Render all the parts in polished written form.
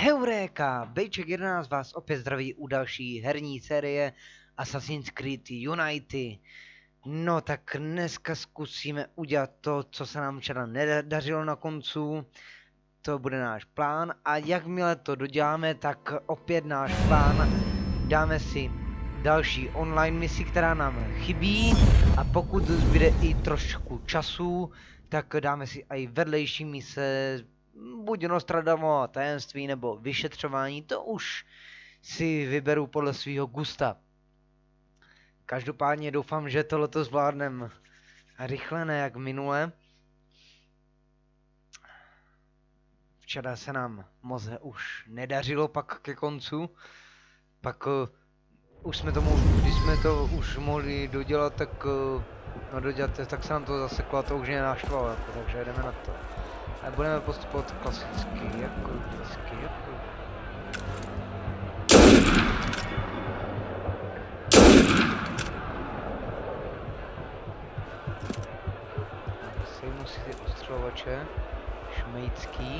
Heuréka! Bejček 11 vás opět zdraví u další herní série Assassin's Creed Unity. No tak dneska zkusíme udělat to, co se nám včera nedařilo na koncu. To bude náš plán a jakmile to doděláme, tak opět náš plán. Dáme si další online misi, která nám chybí, a pokud zbyde i trošku času, tak dáme si i vedlejší mise, buď Nostradamo tajemství nebo vyšetřování, to už si vyberu podle svého gusta. Každopádně doufám, že tohleto zvládnem rychle, ne jak minule. Včera se nám moc už nedařilo pak ke koncu, pak už jsme tomu, když jsme to už mohli dodělat, tak tak se nám to zaseklo a to už mě naštvalo, jako, takže jdeme na to. A budeme postupovat klasicky, jako vždycky, jako. Sejmu si ty ostřelovače, šmejcký.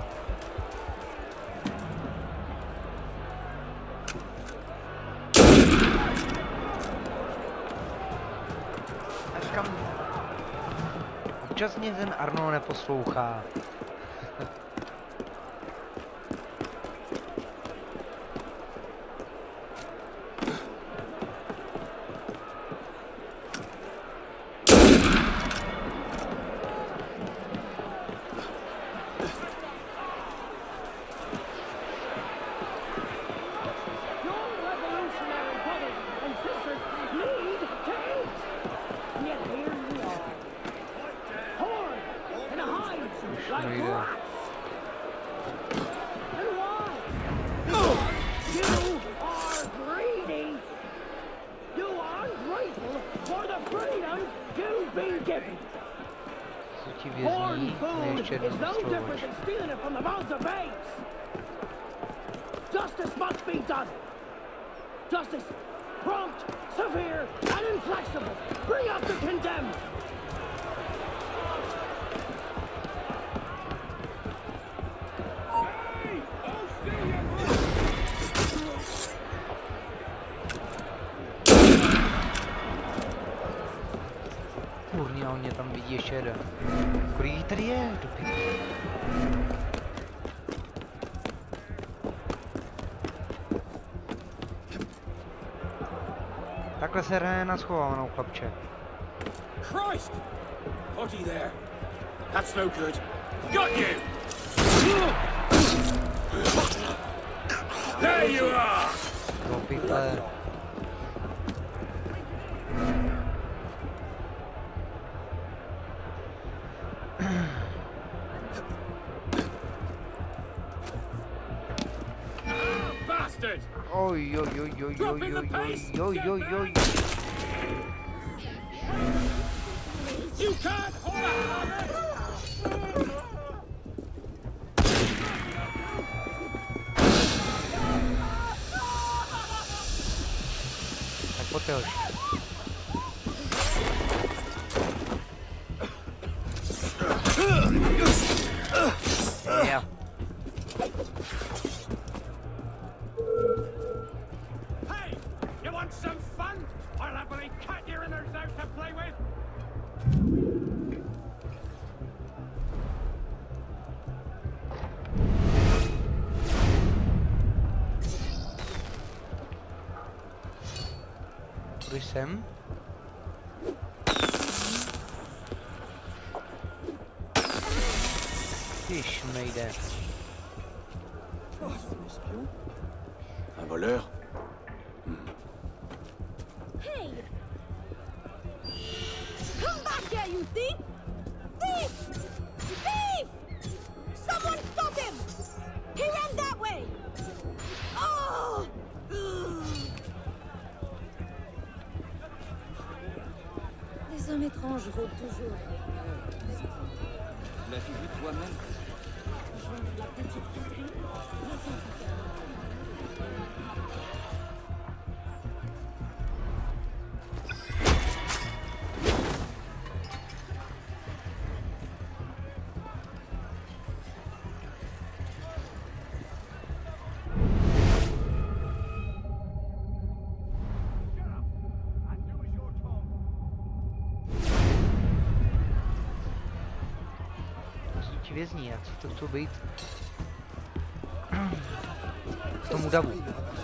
Občas mě ten Arno neposlouchá. Justice must be done. Justice, prompt, severe, and inflexible. Bring up the condemned. Kurňa, on mě tam vidí ještě jeden. Kolik tady je? Takhle se hraje na schovávanou, chlapče. Christ! Potty there. That's no good. Got you! There you are! No pytle. Bastard! Oj, oj, oj, oj, oj, oj, oj, oj, oj, oj. You can't hold a Tak pojďte už. Yeah. Hey! You want some fun? I'll happily cut your innards out to play with! Půjdeš sem? Tyž nejde. Un voleur? Hey! Come back here, you thief! Thief! Thief! Someone stop him! He ran that way! Oh! Les hommes étranges rôdent toujours. L'as-tu vu toi-même? La petite fille, vězni, jak si to chcou být k tomu davu.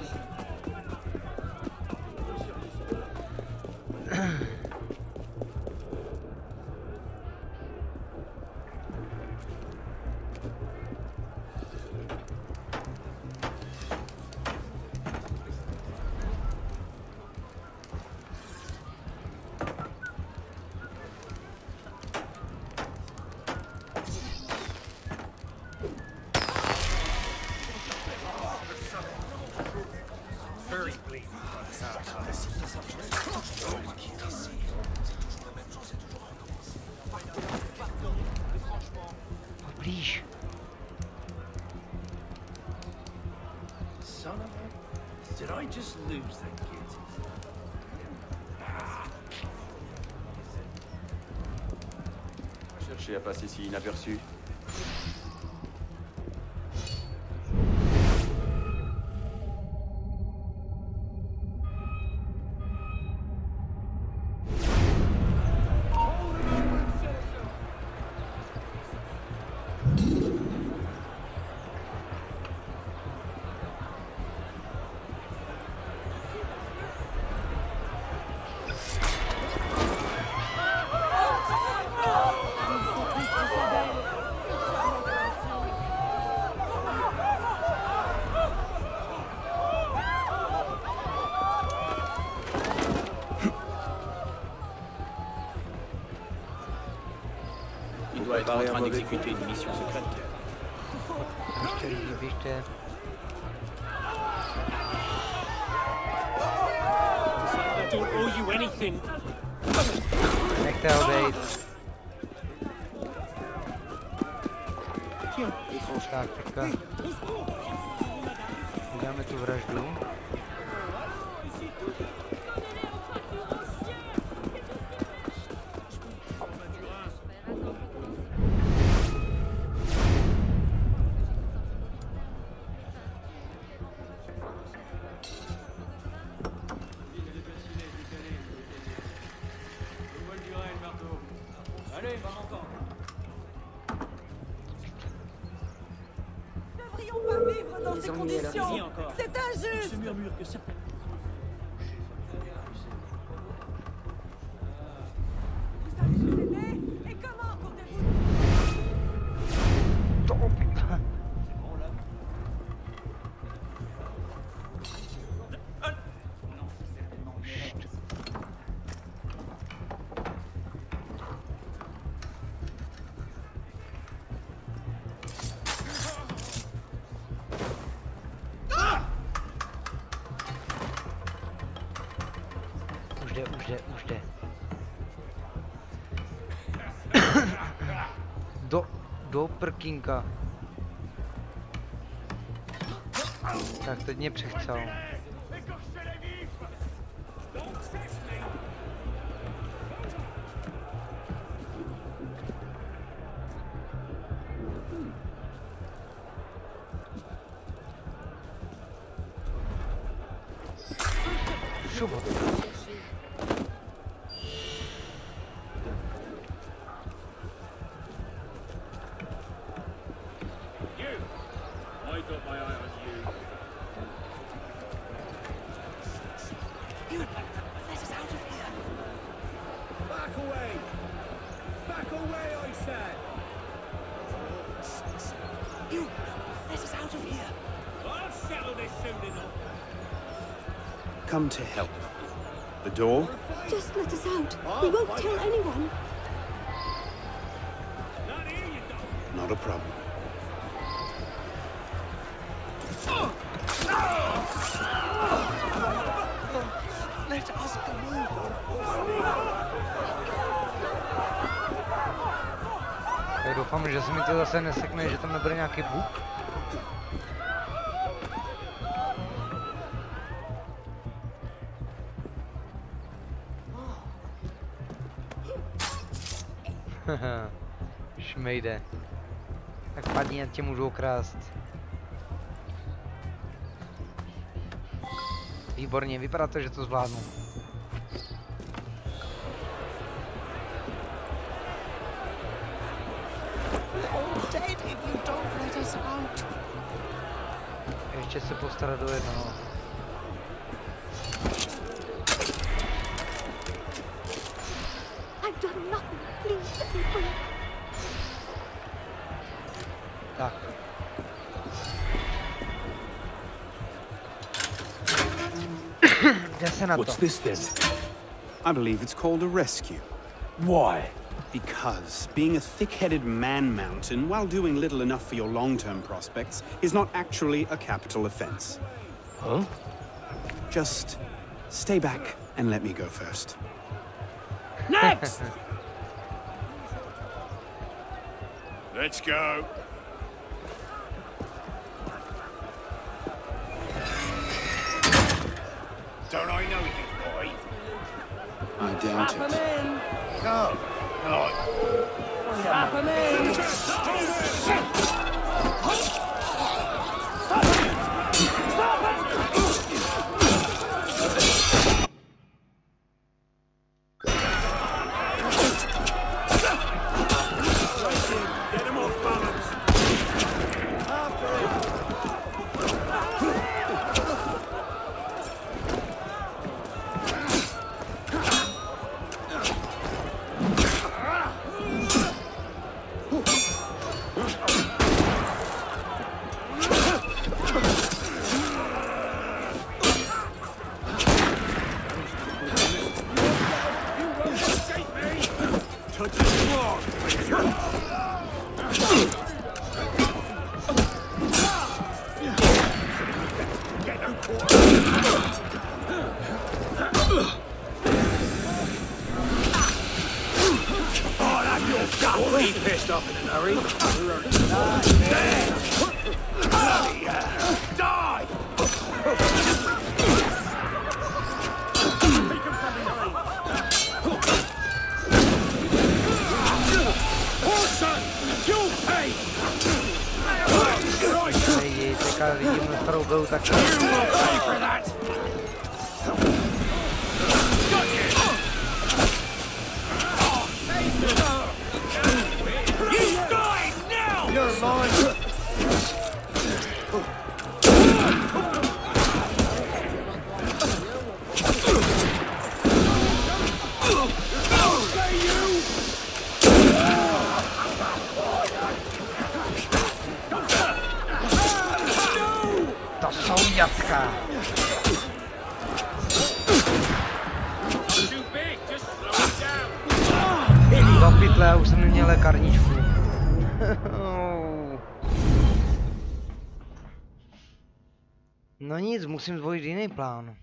Blíž. Son of a... Did I just lose that kid? Cherchez à passer si inaperçu. Il doit être en train d'exécuter une mission secrète. Běžte. I don't owe you anything. Nechte ho bejt. Tak, teďka uděláme tu vraždu. Dans ces conditions, c'est injuste. Je murmure que certains... Vous savez qui c'était? Et comment comptez-vous? Oh putain. Chut. Už jde. Do prkínka. Tak, teď mě přechcel. Šubo. Come to help. The door? Just let us out. We won't tell anyone. Not a problem. Let us go. Tak doufám, že se mi to zase nesekne, že tam nebude nějaký bug. Šmejde. Tak padni, ať tě můžou krást. Výborně, vypadá to, že to zvládnu. Take ještě se postarat do jednoho. I've done nothing. Please let me free. Tak. Jde se na to. What's this then? I believe it's called a rescue. Why? Because being a thick-headed man-mountain while doing little enough for your long-term prospects is not actually a capital offense. Huh? Just stay back and let me go first. Next! Let's go. Don't I know you, boy? I doubt Strap it. him in! Go. Right. Strap him in! Get him off balance. Touch his floor. Get him caught. Oh, that's your stuff. He pissed off in a hurry. Die! Take him from behind. Orson, you pay! Ej, teďka vidím na starou byl tak. You will pay for that! He's dying now! You're mine! To jsou jatka. Too big, just slow it down. Do pytle, já už jsem neměl lékárničku. No nic, musím zvolit jiný plán.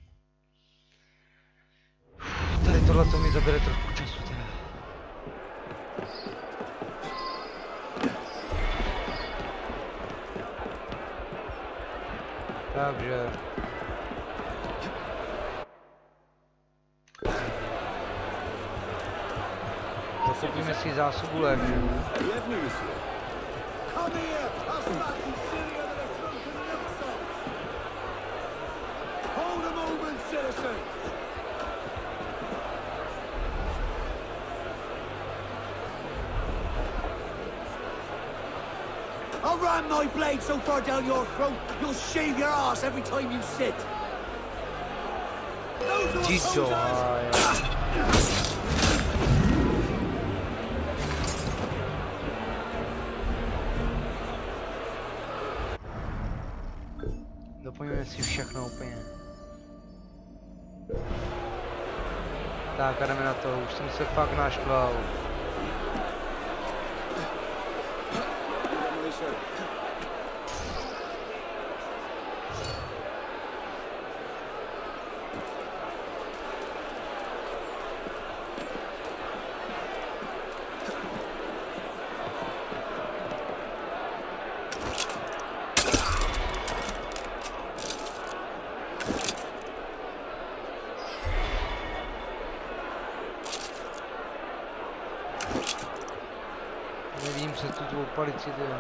Tady tohle to mi zabere trošku času teda. Takže... Zakupíme si zásobu léku. Hold a moment, citizen! I'll ram my blade so far down your throat, you'll shave your ass every time you sit. Cicho, doplňujeme si všechno úplně. Tak a jdeme na to, už jsem se fakt naštval. Nevím se tu dvou palici, tyjo.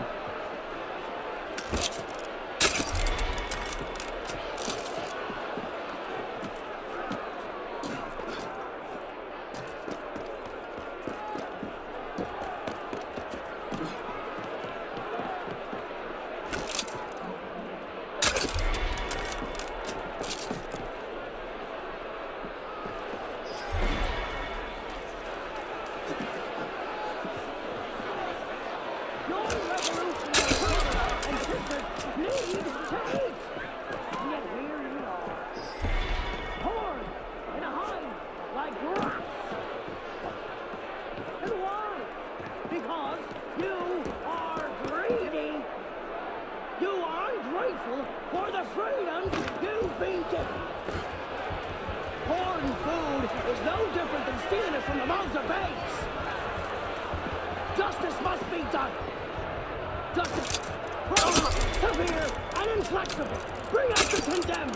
Foreign food is no different than stealing it from the mouths of babes. Justice must be done. Justice, prompt, severe, and inflexible. Bring out the condemned.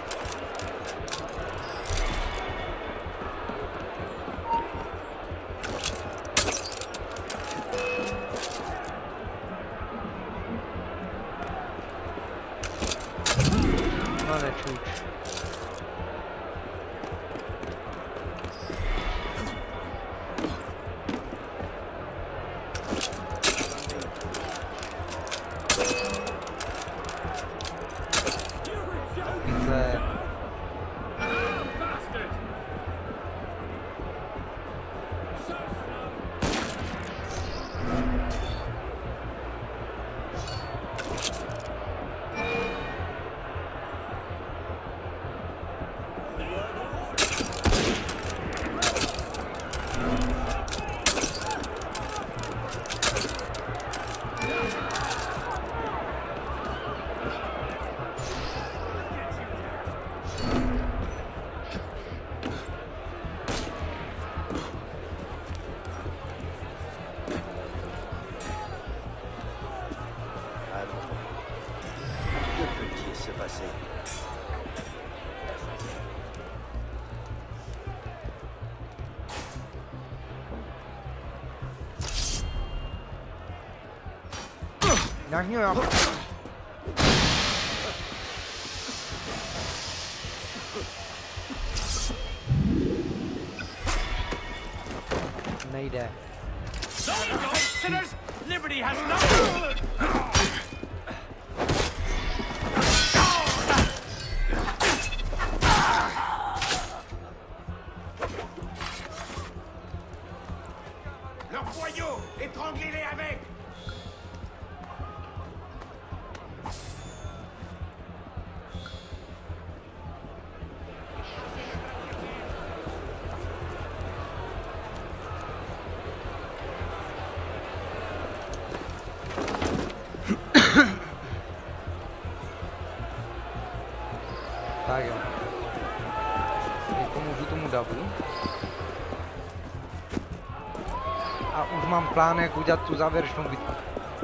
Nějak nejde. Sinners! Liberty has no... Leurs voyous! Étranglez-les avec! Tak jo. Teď pomůžu tomu davu. A už mám plán, jak udělat tu závěrečnou bitvu.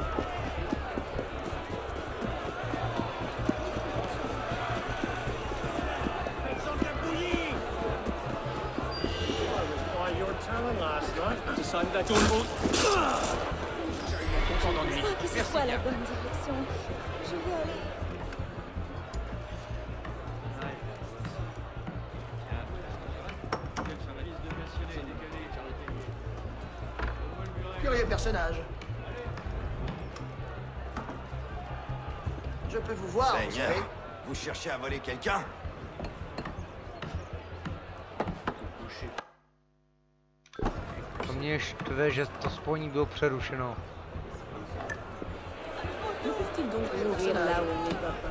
Que ce soit la bonne direction. Je veux aller. Curieux personnage. Je peux vous voir, vous Seigneur, savez. vous cherchez à voler quelqu'un? To mě štve, že to spojení bylo přerušeno. Que peut-il donc mourir là où il n'est pas?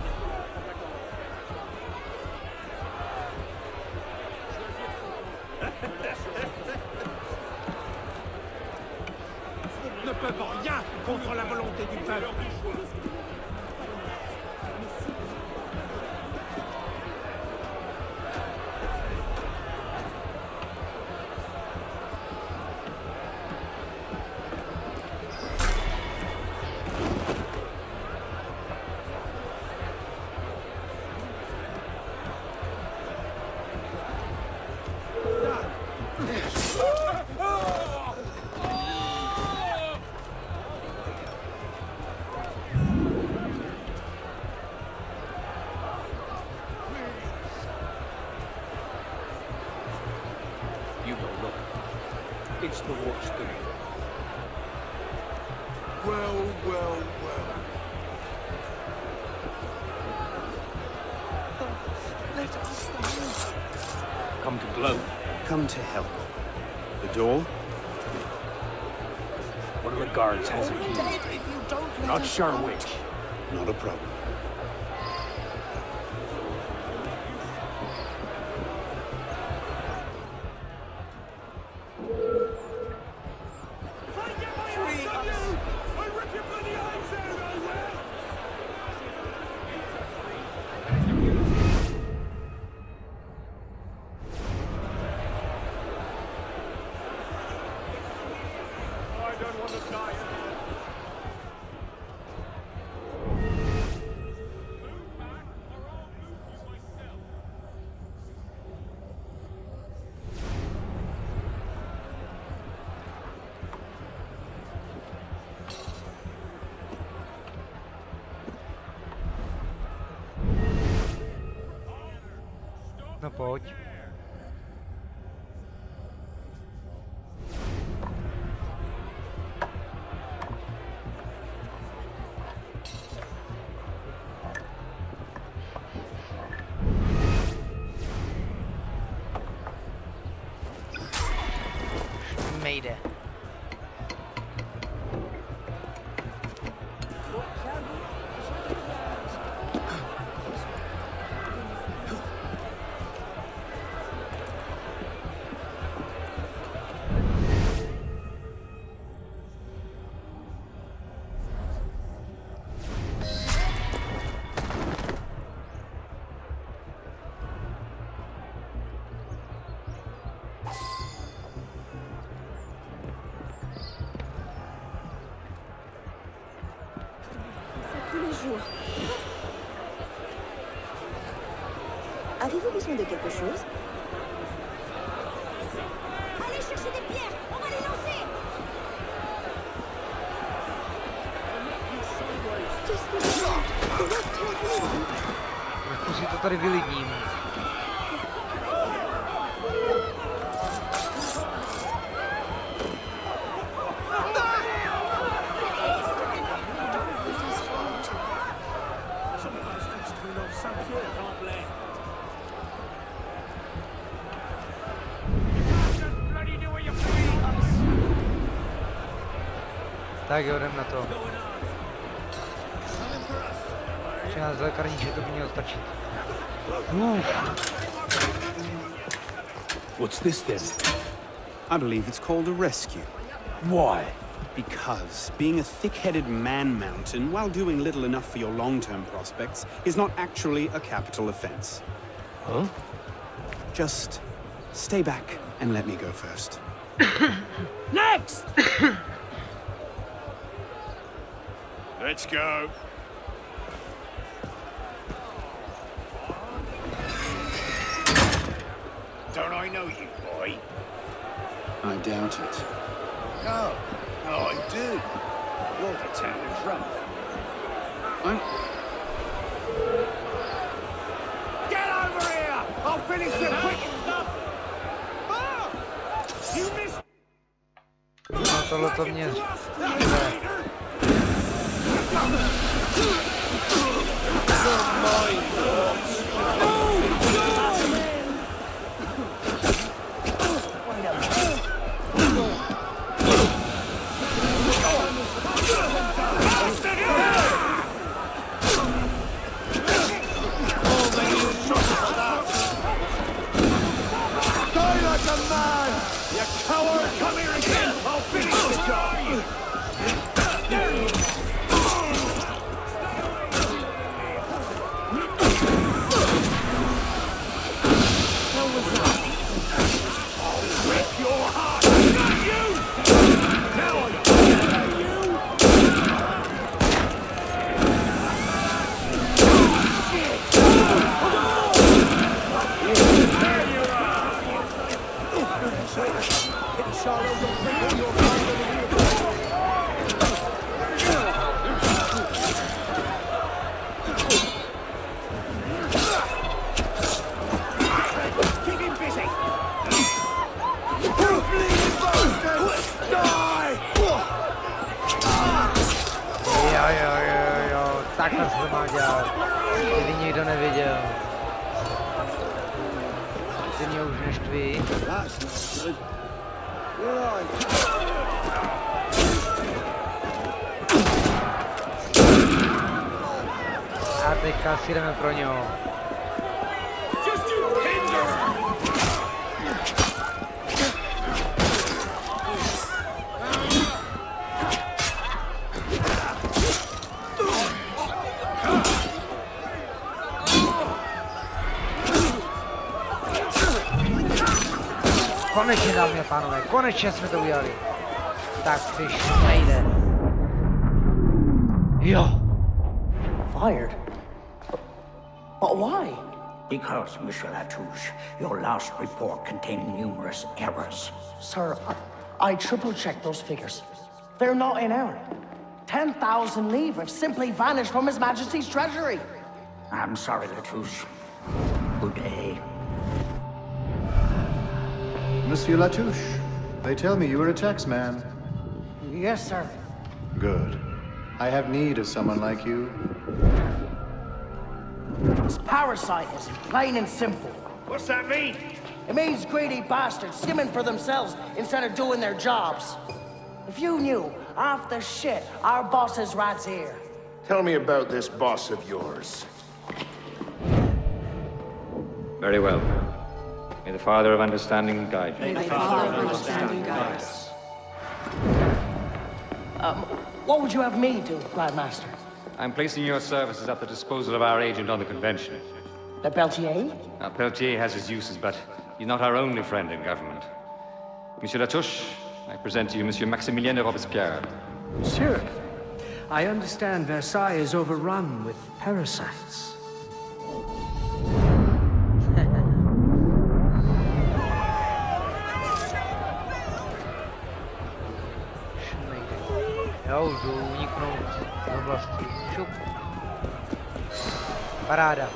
Ne peuvent rien contre la volonté du peuple. It's the worst thing. Well, well, well. Come to blow. Come to help. The door? One of the guards has a key. Not sure which. Not a problem. No pojď. Nejde. Avez-vous besoin de quelque chose? Allez chercher des pierres! On va les lancer! Jako si to tady vylidním. Tak jo, jdem na to. Ještě nás lékarníče, to by mělo stačit. What's this then? I believe it's called a rescue. Why? Because being a thick-headed man-mountain while doing little enough for your long-term prospects is not actually a capital offense. Huh? Just stay back and let me go first. Next! Let's go. Don't I know you, boy? I doubt it. No, I do. You're the town drunk. I'm... Get over here! I'll finish you quick! Ah! You missed! No tohle to mě... Takhle se to má dělat, kdyby nikdo neviděl. Ty mě už neštví. A teďka si jdeme pro něho. Konečně, dámy a pánové, konečně jsme to udělali. Tak fiš nejde. Jo. Fired? But why? Because, Monsieur Latouche, your last report contained numerous errors. Sir, I triple-checked those figures. They're not in error. 10,000 livres simply vanished from His Majesty's treasury. I'm sorry, Latouche. Good day. Monsieur Latouche. They tell me you are a tax man. Yes, sir. Good. I have need of someone like you. It's parasitism, plain and simple. What's that mean? It means greedy bastards skimming for themselves instead of doing their jobs. If you knew half the shit our bosses rats here. Tell me about this boss of yours. Very well. May the Father of Understanding guide you. May the Father of Understanding guide us. What would you have me do, Grandmaster? I'm placing your services at the disposal of our agent on the convention. The Peltier? Now, Peltier has his uses, but he's not our only friend in government. Monsieur Latouche, I present to you Monsieur Maximilien de Robespierre. Monsieur, I understand Versailles is overrun with parasites. Já jdu uniknout z oblasti. Šup. Paráda.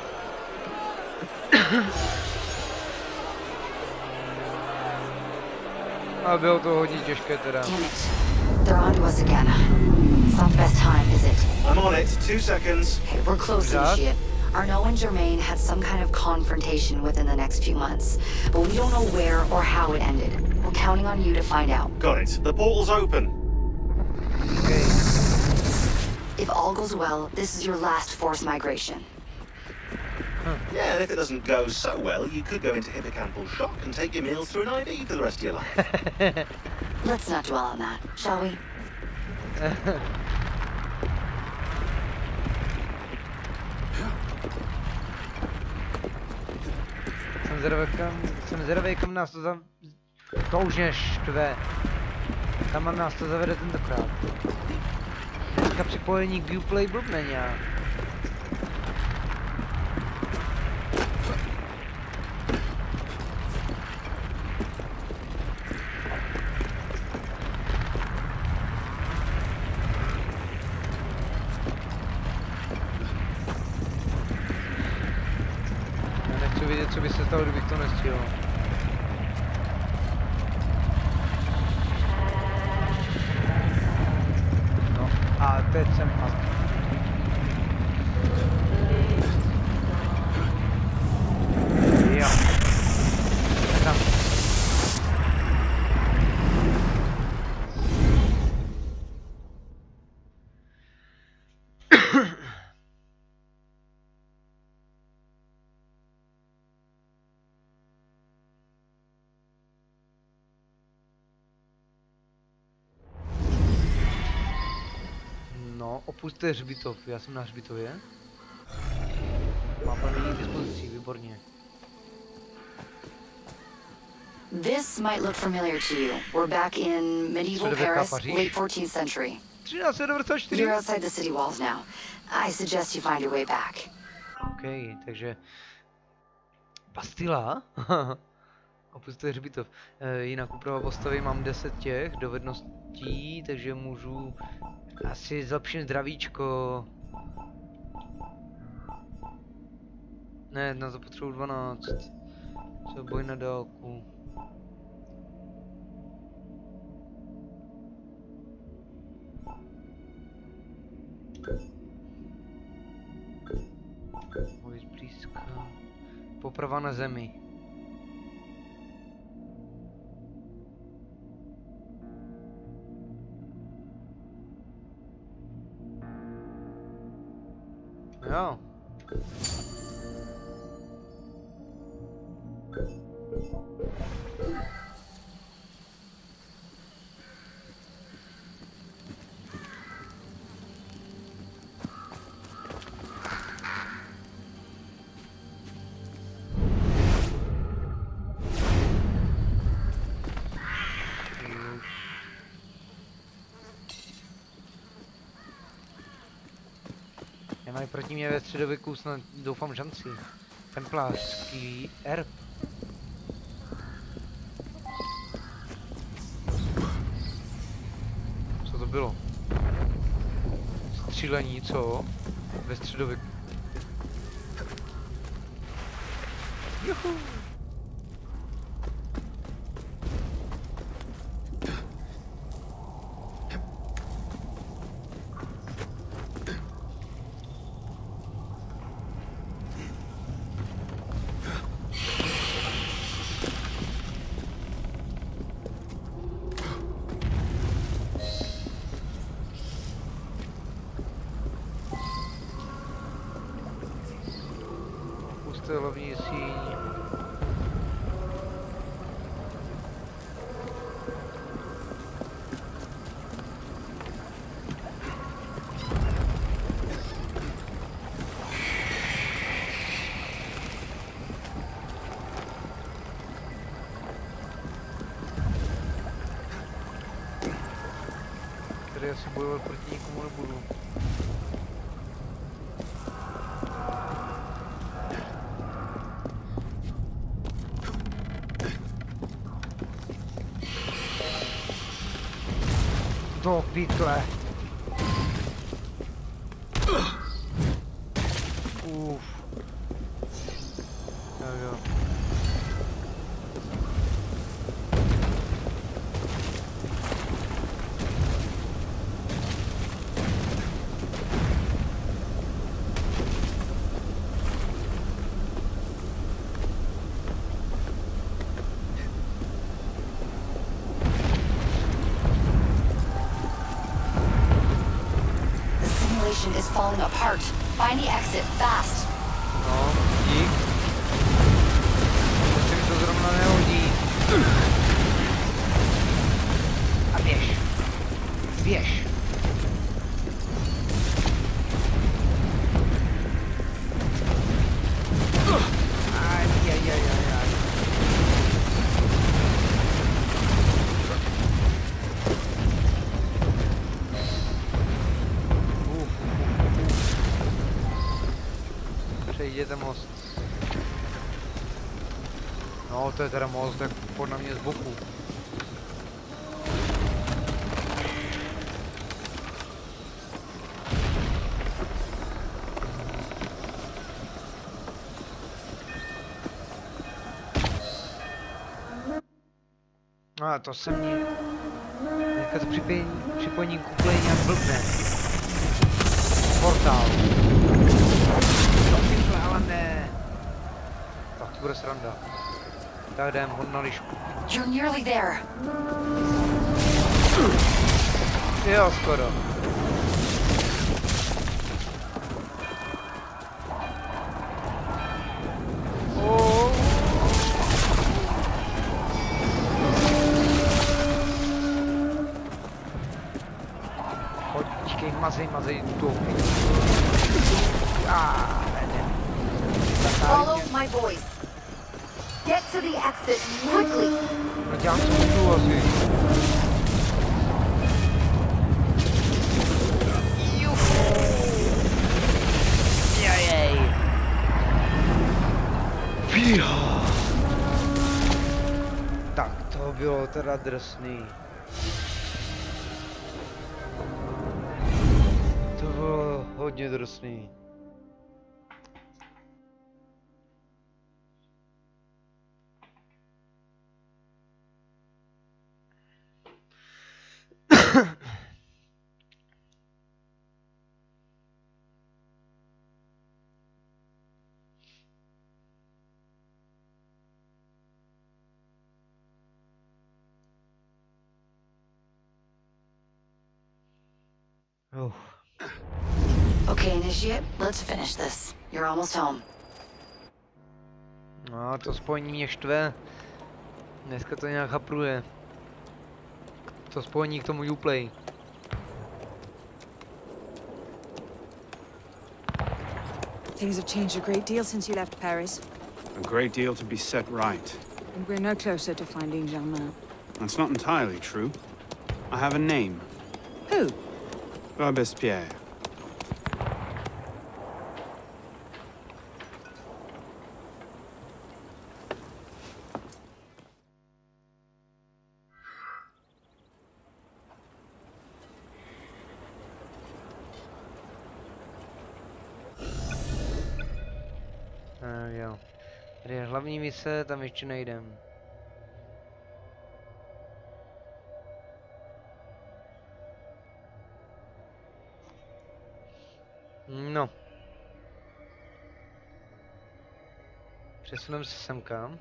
A bylo to hodně těžké teda. Damn it. They're on to us again. It's not the best time, is it? I'm on it. 2 seconds. Okay, we're close to shit. Arnaud and Germain had some kind of confrontation within the next few months, but we don't know where or how it ended. We're counting on you to find out. Got it. The portal's open. Okay. If all goes well, this is your last forced migration. Yeah, and if it doesn't go so well, you could go into hippocampal shock and take your meals through an IV for the rest of your life. Let's not dwell on that, shall we? Jsem zvědavý, kam nás to to už neštve. Kam nás to zavede tentokrát. Dneska připojení k Uplay blbne nějak. Já nechci vědět, co by se stalo, kdybych to nestihl. A teď jsem fakt. Jo. Tam. Opusťte hřbitov, já jsem na hřbitově. Mapa není k dispozici, výborně. This might look familiar to you. We're back in medieval Paris, late 14th century. You're outside the city walls now. I suggest you find your way back. OK, takže... Bastila? Opusťte hřbitov. Jinak úprava postavy mám 10 těch dovedností, takže můžu... Asi zlepším zdravíčko. Ne, na to potřebuji 12. Co boj na dálku. Boj zblízka. Poprava na zemi. Jo. Nemají proti mě ve středověku snad doufám šanci. Templářský erb. Co to bylo? Střílení, co? Ve středověku. tady asi bojovat proti nikomu nebudu. Do pytle. Tak jo. Is falling apart. Find the exit fast. No, dík. To se mi to zrovna nehodí. A běž. Běž. Přejděte most. No, to je teda most, tak pod na mě z boku. A to se mě... Teďka to připojení k úplně nějak blbne. Portál. Ale ne. Tak to bude sranda. Tak jdem, hod na lišku. You're nearly there. Jo, skoro. Počkej, mazej tu. Follow my voice. Get to the exit quickly. No dělám to tu asi. Jajej. Tak to bylo teda drsný. To bylo hodně drsný. Okay, Initiate, let's finish this. You're almost home. No, to spojení mě štve. Dneska to nějak hapruje. To spojení k tomu Uplay. Things have changed a great deal since you left Paris. A great deal to be set right. And we're no closer to finding Germain. That's not entirely true. I have a name. Who? Robespierre. Jo. Tady je hlavní mise, tam ještě nejdem. No. Přesuneme se semka.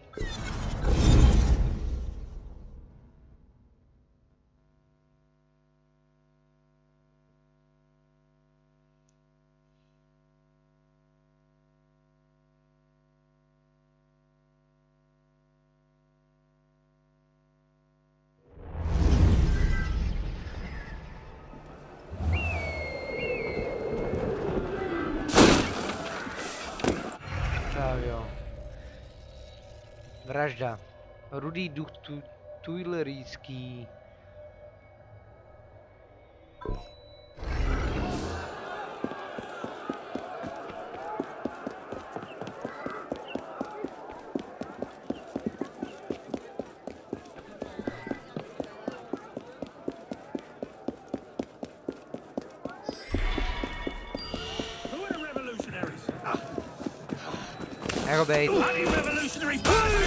Vražda. Rudý duch Tuilerijský. Bait. Revolutionary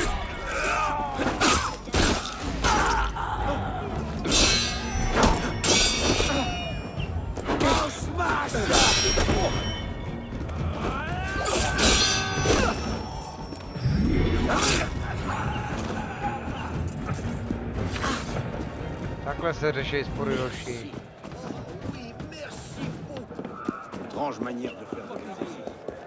Takhle se řeší spory roší. Étrange manière de faire de l'exercice.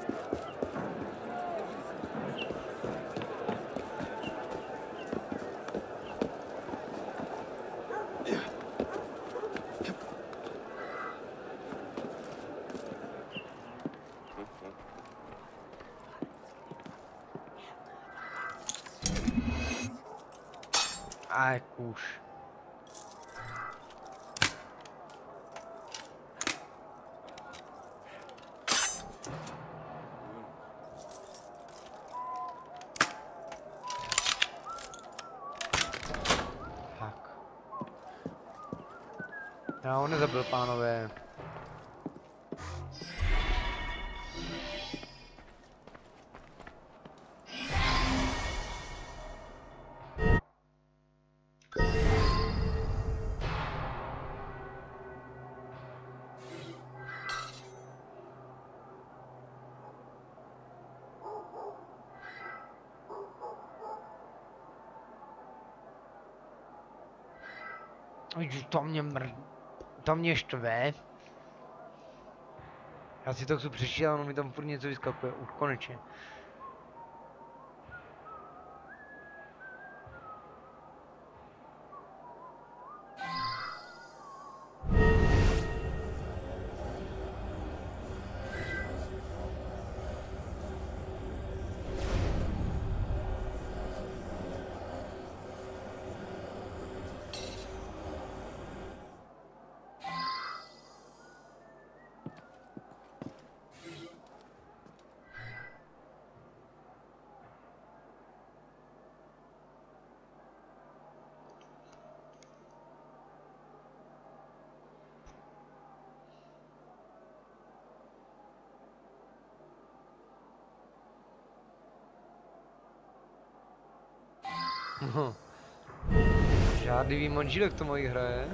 Aj, kůž. Tak. Já ho nezabil, pánové. To mě štve. Já si to chci přečítat, ono mi tam furt něco vyskakuje. Už konečně. Žádný manžílek to mojí hraje.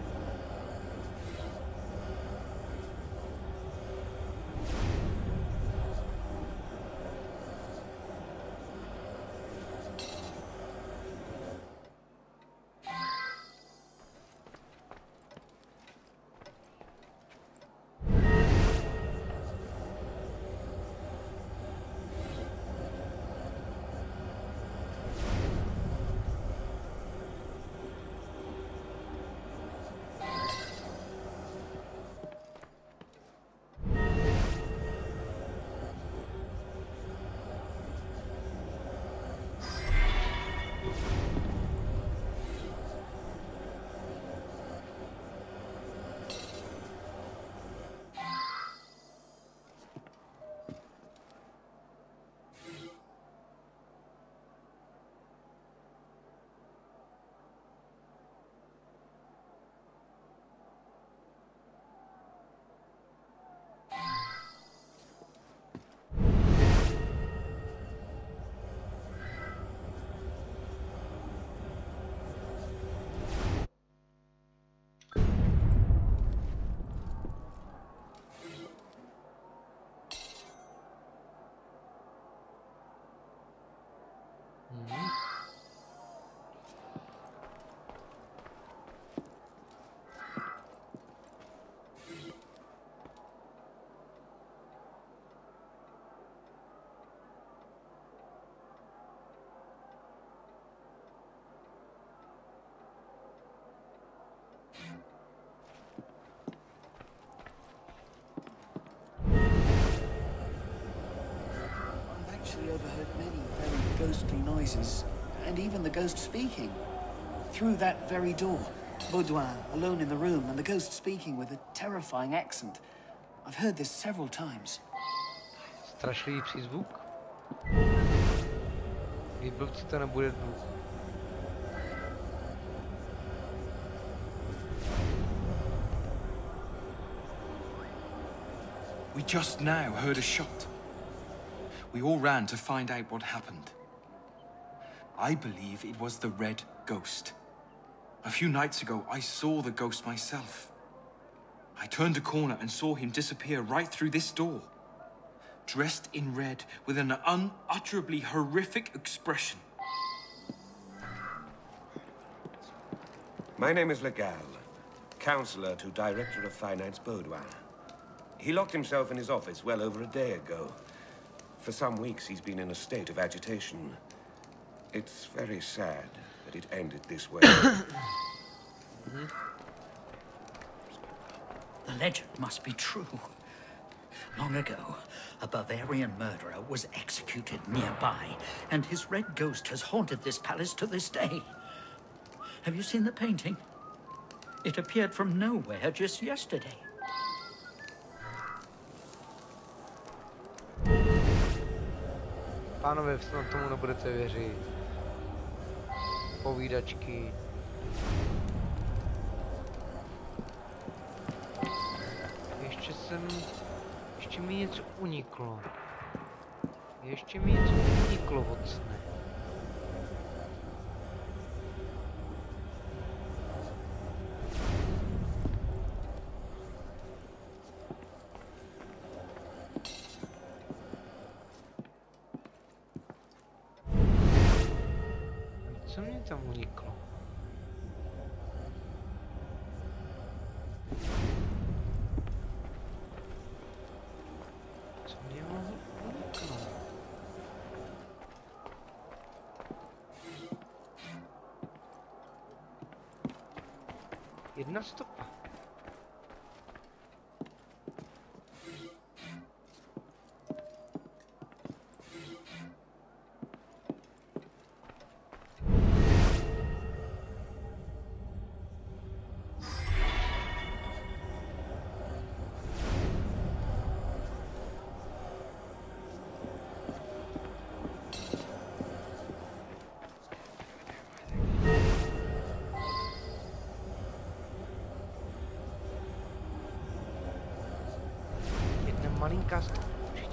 Overheard many very ghostly noises, and even the ghost speaking, through that very door. Baudouin, alone in the room, and the ghost speaking with a terrifying accent. I've heard this several times. Strašlivý přízvuk. Výblbci to nebude dnu. We just now heard a shot. We all ran to find out what happened. I believe it was the Red Ghost. A few nights ago, I saw the ghost myself. I turned a corner and saw him disappear right through this door. Dressed in red, with an unutterably horrific expression. My name is Legal, counselor to Director of Finance Baudouin. He locked himself in his office well over a day ago. For some weeks, he's been in a state of agitation. It's very sad that it ended this way. The legend must be true. Long ago, a Bavarian murderer was executed nearby, and his red ghost has haunted this palace to this day. Have you seen the painting? It appeared from nowhere just yesterday. Pánové, snad tomu nebudete věřit. Povídačky. Ještě mi něco uniklo. Ještě mi něco uniklo od sne. Co mě tam uniklo? Co mě mohlo uniknout? Jedna stopa. Malinká stopa určitě.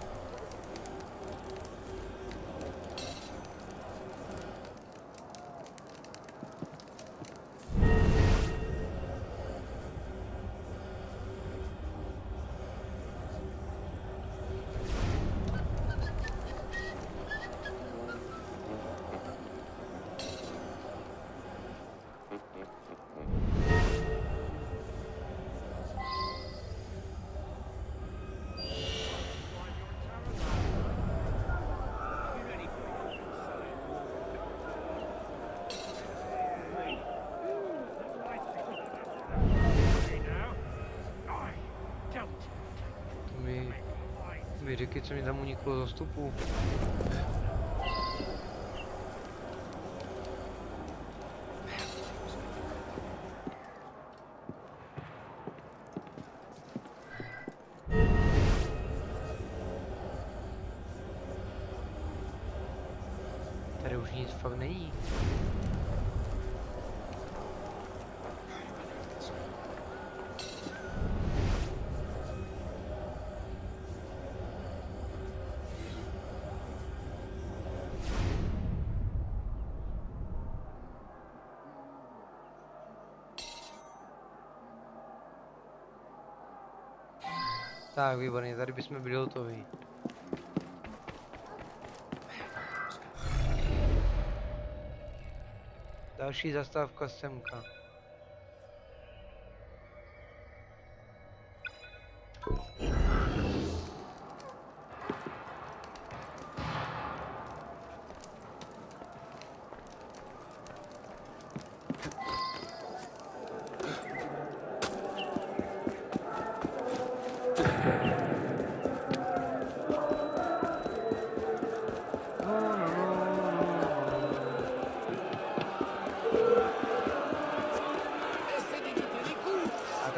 Řekni, co mi tam uniklo za stopu. Tady už nic fakt není. Tak, výborně, tady bychom byli hotoví. Další zastávka semka.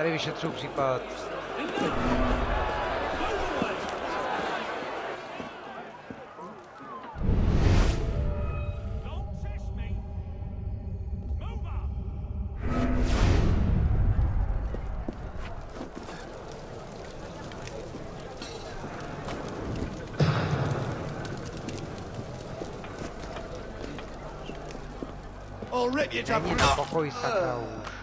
Tady vyšetřuju případ. Není to pokoj, sakra už.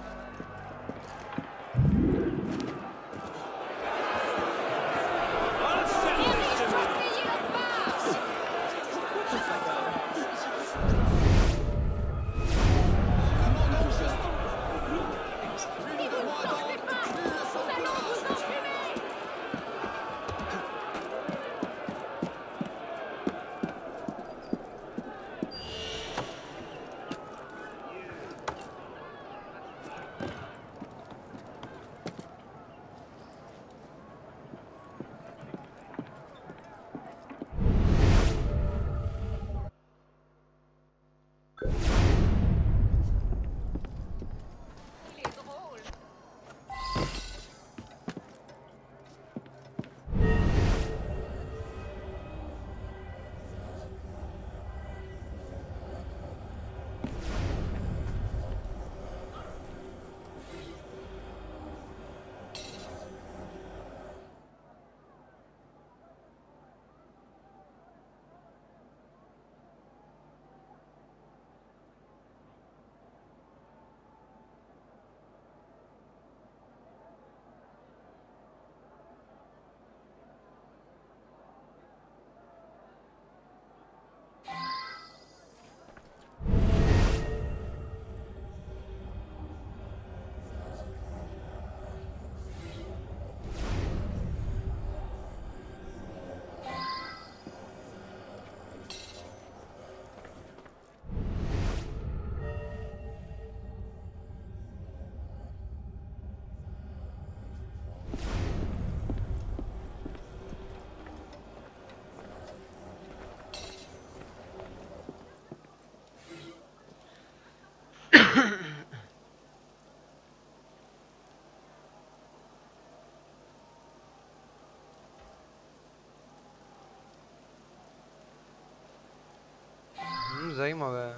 Zajímavé.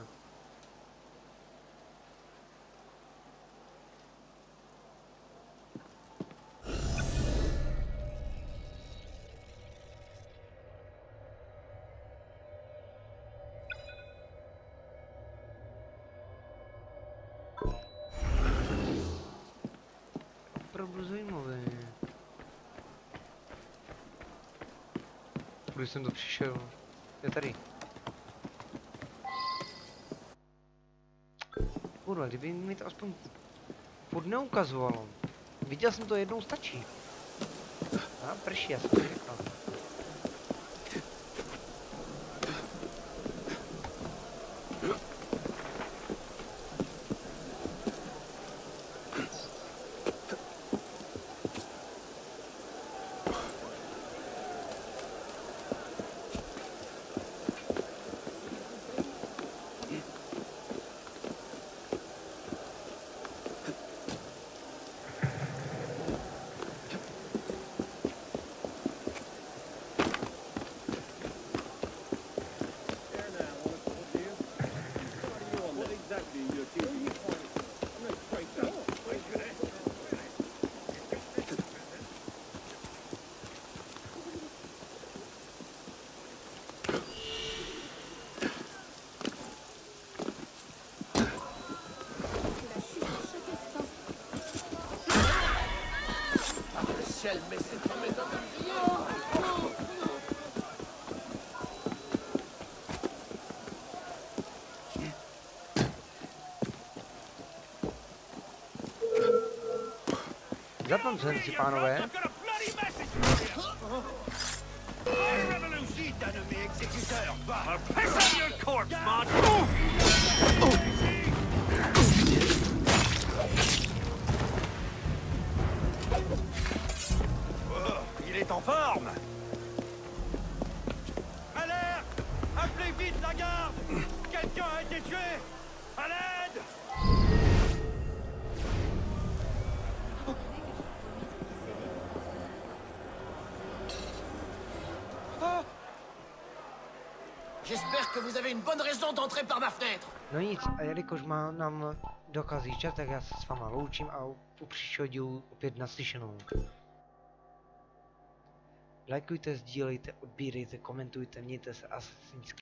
Opravdu zajímavé. Kudy jsem to přišel? Je tady. Kurva, kdyby mi to aspoň furt neukazovalo. Viděl jsem to jednou, stačí. A prší, já jsem to říkal. Zapnom se si, pánové. Il est en forme. Alerte! Appelez vite la garde! Quelqu'un a été tué! À l'aide! J'espère que vous avez une bonne raison d'entrer par ma fenêtre. No nic, a jelikož nám dokazí čas, tak já se s váma loučím a u příštího dílu opět naslyšenou. Lajkujte, sdílejte, odbírejte, komentujte, mějte se Assassin's